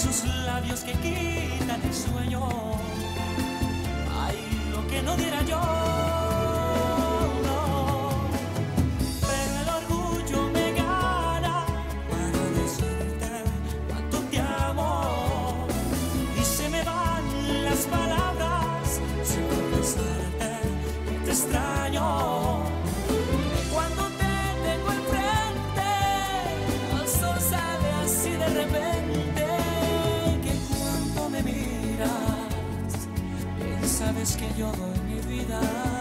esos labios que quitan el sueño. Ay, lo que no diera yo, no. Pero el orgullo me gana para decirte cuánto te amo. Y se me van las palabras sin confesarte que te extraño. Cuando te tengo enfrente, el sol sale así de repente, que cuando me miras, bien sabes que yo doy mi vida.